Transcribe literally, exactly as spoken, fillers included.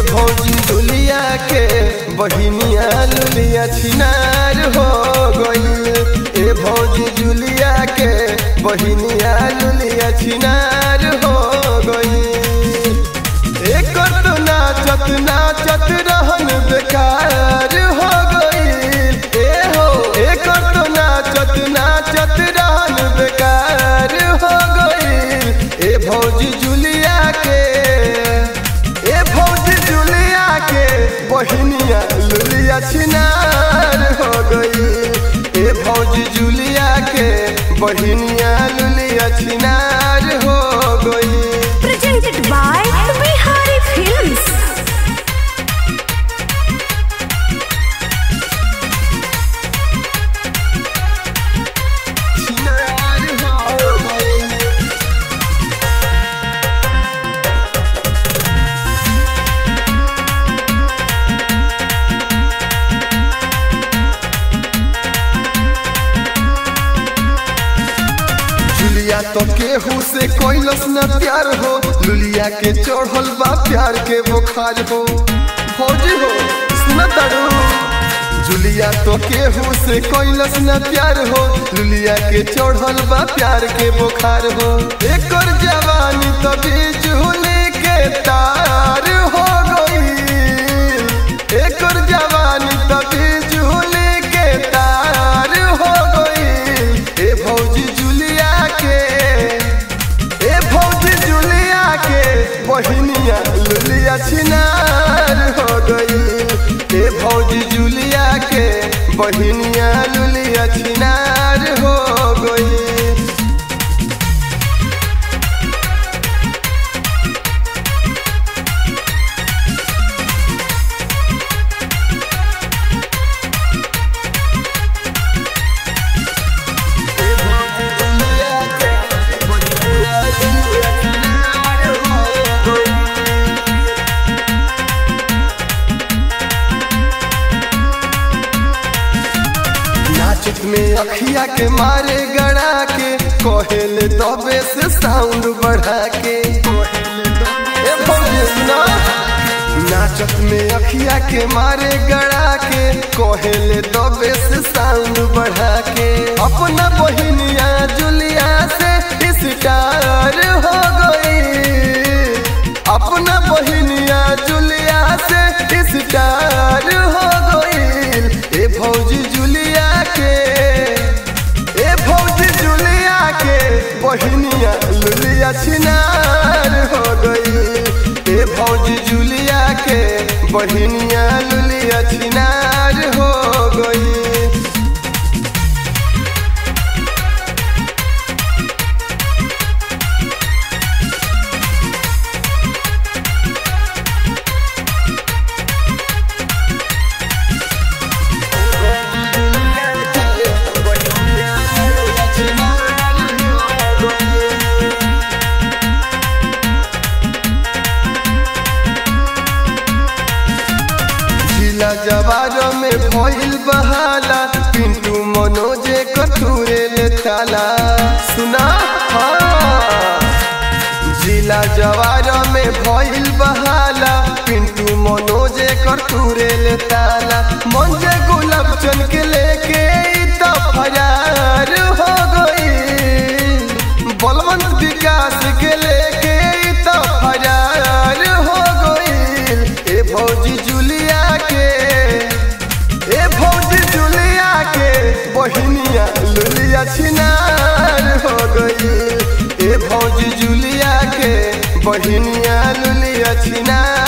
भौजी दुलिया के बहिनिया लुलिया छिनार हो गई। ए भौजी जुलिया के बहिनिया लुलिया छिनार हो गई। एक तो नाचत नाचत रहन बेकार हो गई। ए हो एक तो नाचत नाचत रहन बेकार हो गई। ए भौजी जुलिया के ए भौजी जुलिया के बहिनिया लुलिया छिनार हो गई। ए भौजी जुलिया के बहिनिया लुलिया छिनार हो गई। Presented by Bihari Films. छिनार हो गई। जुलिया तो केहू से कोइलस न प्यार हो, लुलिया के चढ़ल बा प्यार के बुखार हो। फौजी हो सुन तड़ू जुलिया तो केहू से कोइलस न प्यार हो, लुलिया के चढ़ल बा प्यार के बुखार हो। एकर जवानी तो बिजुली के तार हो गई। एकर जवानी तो बिजुली के तार हो गई। ए भौजी जुलिया के ए भौजी जुलिया के बहिनिया लुलिया छिनार हो गई। ए भौजी जुलिया के बहिनिया लुलिया छिनार हो गई। नाचत में अखिया के मारे गड़ा के कोहेले दबे से साउंड बढ़ा के। ए भौजी सुना नाचत में अखिया के मारे गड़ा के कोहेले दबे से साउंड बढ़ा के। अपना बहिनिया जुलिया से स्टार हो गई। अपना बहिनिया जुलिया से स्टार हो गई। ए भौजी जुलिया के ए भौजी जुलिया के बहिनिया लुलिया छिनार हो गई। ए भौजी जुलिया के बहिनिया लुलिया छिनार हो गई। जवार में भइल बहाला पिंटू मनोजे कठुरे ले ताला। सुना हाँ जिला जवार में भइल बहाला पिंटू मनोजे कठुरे ले ताला। मंजे गुलाब चन के लेके तो फरार हो गई। बलवंत विकास के लेके तो फरार हो गई। ए भौजी जुलिया के ए भौजी जुलिया के बहिनिया लुलिया छिनार हो गई। ए भौजी जुलिया के बहिनिया लुलिया छिनार